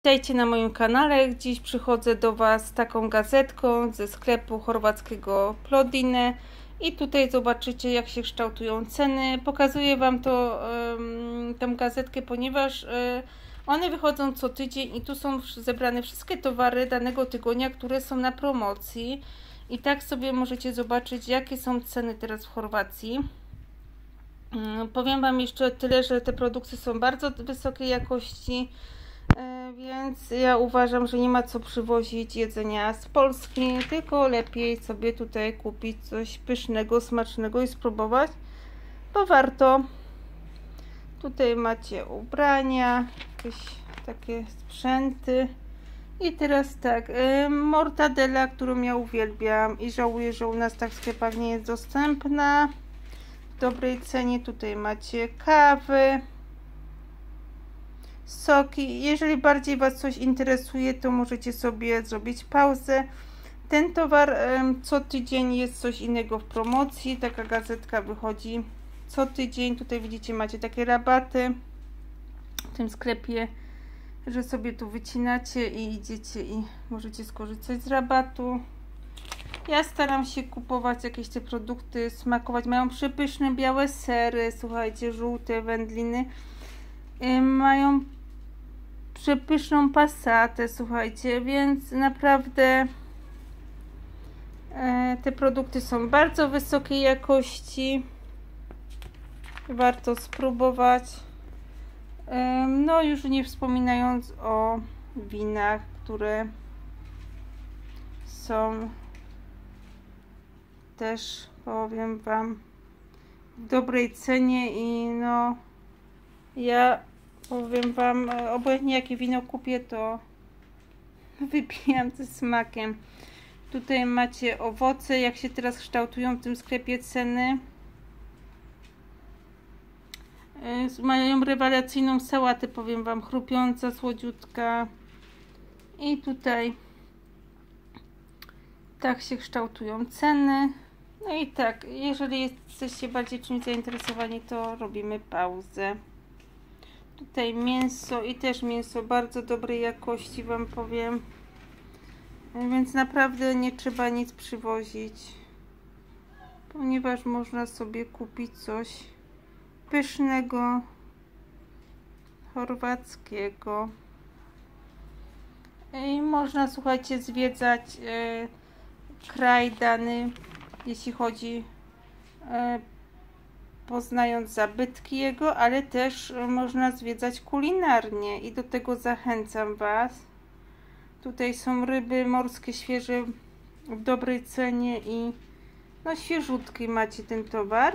Witajcie na moim kanale. Dziś przychodzę do Was z taką gazetką ze sklepu chorwackiego Plodine i tutaj zobaczycie, jak się kształtują ceny. Pokazuję Wam tę gazetkę, ponieważ one wychodzą co tydzień i tu są zebrane wszystkie towary danego tygodnia, które są na promocji i tak sobie możecie zobaczyć, jakie są ceny teraz w Chorwacji. Powiem Wam jeszcze tyle, że te produkty są bardzo wysokiej jakości, więc ja uważam, że nie ma co przywozić jedzenia z Polski, tylko lepiej sobie tutaj kupić coś pysznego, smacznego i spróbować, bo warto. Tutaj macie ubrania, jakieś takie sprzęty. I teraz tak, mortadela, którą ja uwielbiam i żałuję, że u nas tak w sklepach nie jest dostępna w dobrej cenie. Tutaj macie kawy, soki. Jeżeli bardziej Was coś interesuje, to możecie sobie zrobić pauzę. Ten towar co tydzień jest coś innego w promocji. Taka gazetka wychodzi co tydzień. Tutaj widzicie, macie takie rabaty w tym sklepie, że sobie tu wycinacie i idziecie i możecie skorzystać z rabatu. Ja staram się kupować jakieś te produkty, smakować. Mają przepyszne białe sery, słuchajcie, żółte wędliny. Mają przepyszną pasatę, słuchajcie, więc naprawdę te produkty są bardzo wysokiej jakości. Warto spróbować. No już nie wspominając o winach, które są też, powiem Wam, w dobrej cenie i no ja powiem Wam, obojętnie jakie wino kupię, to wypijam ze smakiem. Tutaj macie owoce, jak się teraz kształtują w tym sklepie ceny. Mają rewelacyjną sałatę, powiem Wam, chrupiąca, słodziutka. I tutaj tak się kształtują ceny. No i tak, jeżeli jesteście bardziej czymś zainteresowani, to robimy pauzę. Tutaj mięso i też mięso bardzo dobrej jakości, Wam powiem. Więc naprawdę nie trzeba nic przywozić, ponieważ można sobie kupić coś pysznego, chorwackiego. I można, słuchajcie, zwiedzać kraj dany, jeśli chodzi poznając zabytki jego, ale też można zwiedzać kulinarnie i do tego zachęcam Was. Tutaj są ryby morskie świeże w dobrej cenie i no świeżutki macie ten towar.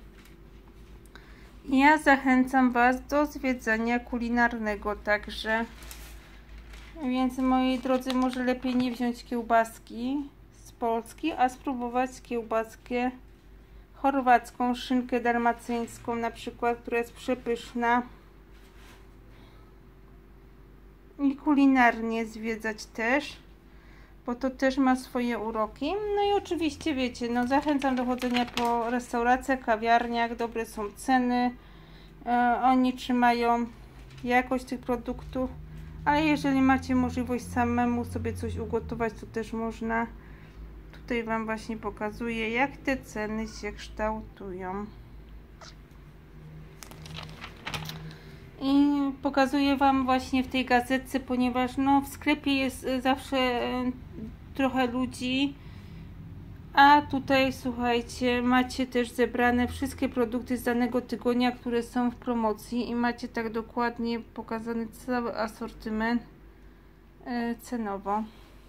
Ja zachęcam Was do zwiedzania kulinarnego także. Więc moi drodzy, może lepiej nie wziąć kiełbaski z Polski, a spróbować kiełbaskę chorwacką, szynkę dalmacyńską na przykład, która jest przepyszna. I kulinarnie zwiedzać też, bo to też ma swoje uroki. No i oczywiście wiecie, no zachęcam do chodzenia po restauracjach, kawiarniach, dobre są ceny, oni trzymają jakość tych produktów, ale jeżeli macie możliwość samemu sobie coś ugotować, to też można. Tutaj Wam właśnie pokazuję, jak te ceny się kształtują. I pokazuję Wam właśnie w tej gazetce, ponieważ no w sklepie jest zawsze trochę ludzi, a tutaj słuchajcie, macie też zebrane wszystkie produkty z danego tygodnia, które są w promocji i macie tak dokładnie pokazany cały asortyment cenowo.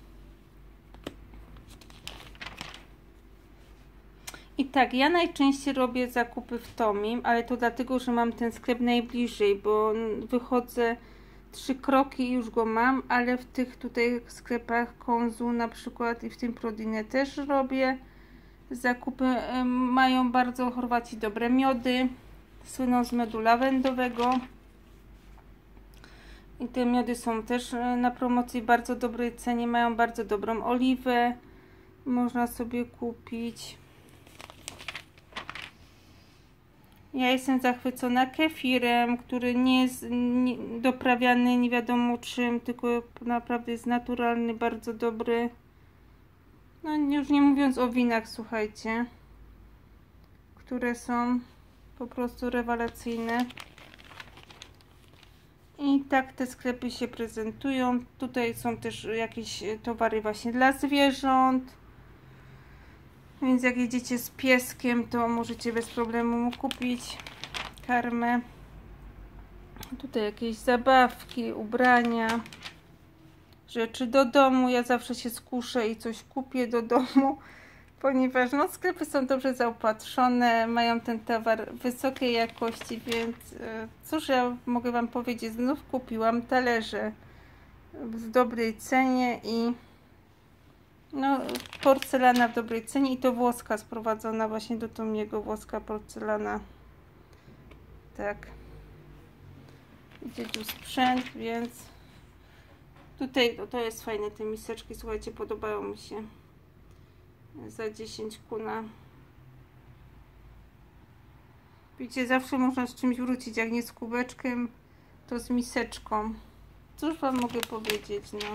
I tak, ja najczęściej robię zakupy w Tomim, ale to dlatego, że mam ten sklep najbliżej, bo wychodzę 3 kroki i już go mam, ale w tych tutaj sklepach Konzu na przykład i w tym Plodine też robię zakupy. Mają bardzo Chorwaci dobre miody, słyną z miodu lawendowego i te miody są też na promocji w bardzo dobrej cenie, mają bardzo dobrą oliwę, można sobie kupić. Ja jestem zachwycona kefirem, który nie jest doprawiany nie wiadomo czym, tylko naprawdę jest naturalny, bardzo dobry. No już nie mówiąc o winach, słuchajcie, które są po prostu rewelacyjne. I tak te sklepy się prezentują. Tutaj są też jakieś towary właśnie dla zwierząt. Więc jak jedziecie z pieskiem, to możecie bez problemu mu kupić karmę. Tutaj jakieś zabawki, ubrania, rzeczy do domu. Ja zawsze się skuszę i coś kupię do domu, ponieważ no, sklepy są dobrze zaopatrzone, mają ten towar wysokiej jakości, więc cóż ja mogę wam powiedzieć, znów kupiłam talerze w dobrej cenie i no, porcelana w dobrej cenie i to włoska sprowadzona właśnie do Tomiego, włoska porcelana. Tak. Idzie tu sprzęt, więc tutaj to jest fajne, te miseczki, słuchajcie, podobają mi się. Za 10 kuna. Widzicie, zawsze można z czymś wrócić, jak nie z kubeczkiem, to z miseczką. Cóż wam mogę powiedzieć, no.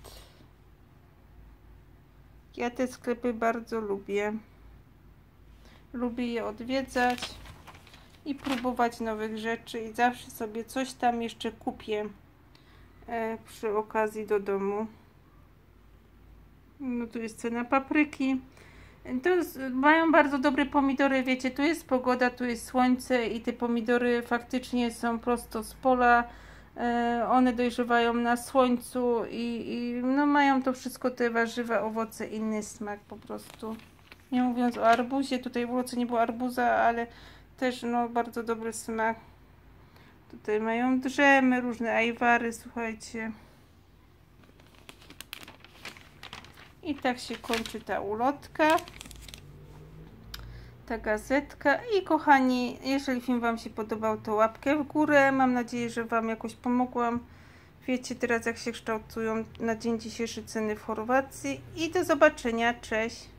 Ja te sklepy bardzo lubię. Lubię je odwiedzać i próbować nowych rzeczy i zawsze sobie coś tam jeszcze kupię przy okazji do domu. No tu jest cena papryki. Mają bardzo dobre pomidory, wiecie, tu jest pogoda, tu jest słońce i te pomidory faktycznie są prosto z pola. One dojrzewają na słońcu i no mają to wszystko, te warzywa, owoce, inny smak po prostu. Nie mówiąc o arbuzie, tutaj w Łoce nie było arbuza, ale też no bardzo dobry smak. Tutaj mają drzemy, różne ajwary, słuchajcie. I tak się kończy ta ulotka, ta gazetka. I kochani, jeżeli film wam się podobał, to łapkę w górę. Mam nadzieję, że wam jakoś pomogłam. Wiecie teraz, jak się kształtują na dzień dzisiejszy ceny w Chorwacji. I do zobaczenia, cześć!